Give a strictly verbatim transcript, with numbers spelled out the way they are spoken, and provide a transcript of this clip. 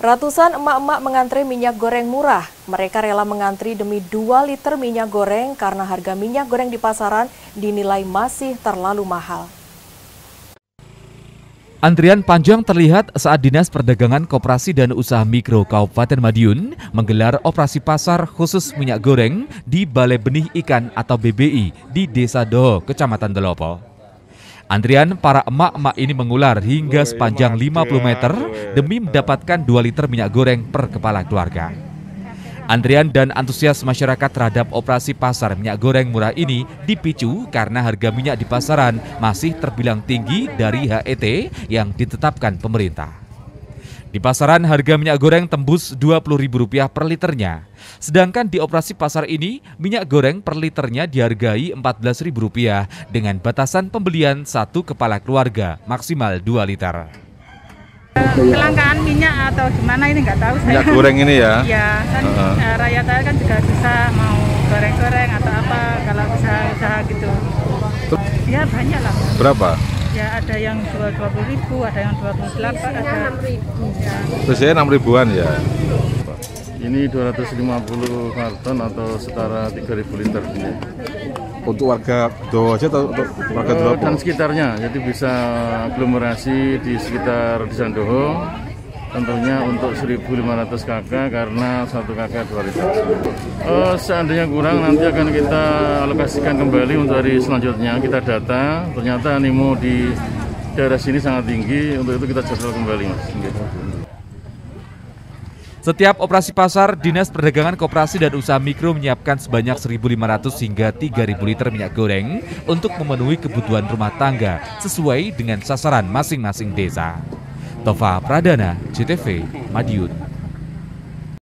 Ratusan emak-emak mengantri minyak goreng murah. Mereka rela mengantri demi dua liter minyak goreng karena harga minyak goreng di pasaran dinilai masih terlalu mahal. Antrian panjang terlihat saat Dinas Perdagangan Koperasi dan Usaha Mikro Kabupaten Madiun menggelar operasi pasar khusus minyak goreng di Balai Benih Ikan atau B B I di Desa Doho, Kecamatan Delopo. Antrian para emak-emak ini mengular hingga sepanjang lima puluh meter demi mendapatkan dua liter minyak goreng per kepala keluarga. Antrian dan antusias masyarakat terhadap operasi pasar minyak goreng murah ini dipicu karena harga minyak di pasaran masih terbilang tinggi dari H E T yang ditetapkan pemerintah. Di pasaran harga minyak goreng tembus dua puluh ribu rupiah per liternya. Sedangkan di operasi pasar ini minyak goreng per liternya dihargai empat belas ribu rupiah dengan batasan pembelian satu kepala keluarga maksimal dua liter. Kelangkaan minyak atau gimana ini nggak tahu saya. Minyak goreng ini ya? Iya, kan uh -huh. rakyat saya kan juga susah mau goreng-goreng atau apa kalau usaha-usaha gitu. Ya banyak lah. Berapa? Ya ada yang jual dua puluh ribu, ada yang dua puluh delapan, ada enam ribu. Ya. Biasanya enam ribuan ya? Ini dua ratus lima puluh karton atau setara tiga ribu liter ini. Untuk warga Doho aja atau untuk warga Delopo? Dan sekitarnya, jadi bisa aglomerasi di sekitar Desa Doho. Tentunya untuk seribu lima ratus kakak karena satu kakak dua liter. Uh, seandainya kurang nanti akan kita alokasikan kembali untuk hari selanjutnya. Kita data, ternyata animo di daerah sini sangat tinggi, untuk itu kita jadwal kembali, Mas. Setiap operasi pasar, Dinas Perdagangan Koperasi dan Usaha Mikro menyiapkan sebanyak seribu lima ratus hingga tiga ribu liter minyak goreng untuk memenuhi kebutuhan rumah tangga sesuai dengan sasaran masing-masing desa. Tova Pradana, C T V, Madiun.